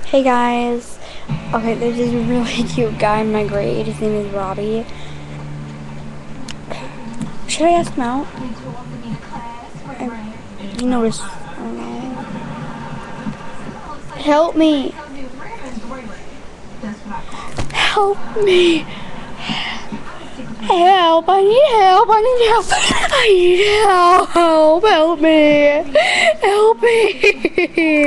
Hey guys. Okay, there's this really cute guy in my grade. His name is Robbie. Should I ask him out? You notice. I don't know. Help me. Help me. Help. I need help. I need help. I need help. Help me. Help me.